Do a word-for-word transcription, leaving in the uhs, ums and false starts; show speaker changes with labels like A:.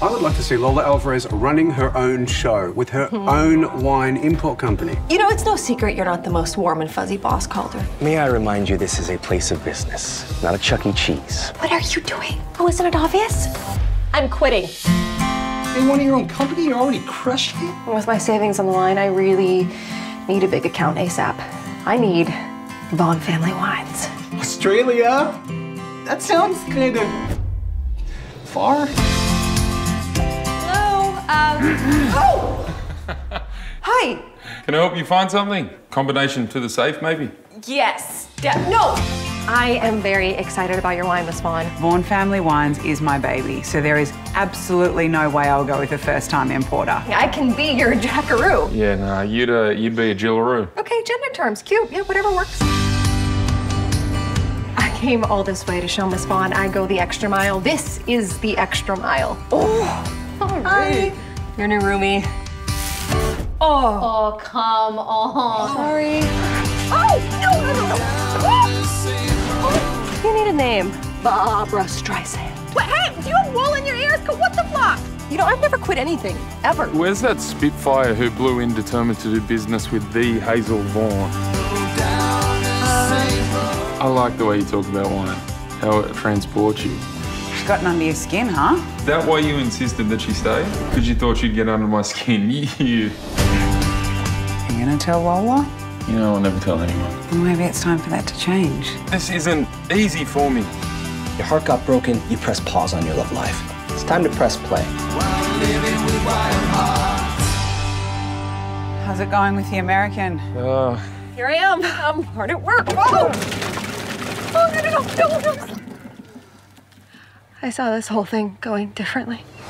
A: I would like to see Lola Alvarez running her own show with her own wine import company.
B: You know, it's no secret you're not the most warm and fuzzy boss, Calder.
C: May I remind you, this is a place of business, not a Chuck E. Cheese.
B: What are you doing? Oh, isn't it obvious? I'm quitting.
D: You want your own company? You're already crushing it.
B: With my savings on the line, I really need a big account ASAP. I need Vaughn Family Wines.
D: Australia? That sounds kind of far.
B: Hello. Um. Oh. Hi.
E: Can I help you find something? Combination to the safe, maybe?
B: Yes. Yeah. No. I am very excited about your wine, Miss Vaughn.
F: Vaughn Family Wines is my baby, so there is absolutely no way I'll go with a first-time importer.
B: I can be your Jackaroo.
E: Yeah, nah, you'd, uh, you'd be a Jillaroo.
B: Okay, gender terms. Cute. Yeah, whatever works. I came all this way to show Miss Vaughn I go the extra mile. This is the extra mile. Oh, all right. Your new roomie. Oh.
G: Oh, come on.
B: Sorry. Oh, no, no, no, no. You need a name. Barbara Streisand. What? Hey, do you have wool in your ears? What the fuck? You know, I've never quit anything, ever.
E: Where's that Spitfire who blew in determined to do business with the Hazel Vaughn? Uh, I like the way you talk about wine, how it transports you.
F: She's gotten under your skin, huh?
E: Is that why you insisted that she stay? Because you thought she'd get under my skin? You.
F: Are you gonna tell Lola?
E: You know, I'll never tell anyone.
F: Well, maybe it's time for that to change.
E: This isn't easy for me.
C: Your heart got broken, you press pause on your love life. It's time to press play.
F: How's it going with the American?
E: Uh,
B: Here I am. I'm hard at work. Oh! Oh, no, no, no, no, no. I saw this whole thing going differently.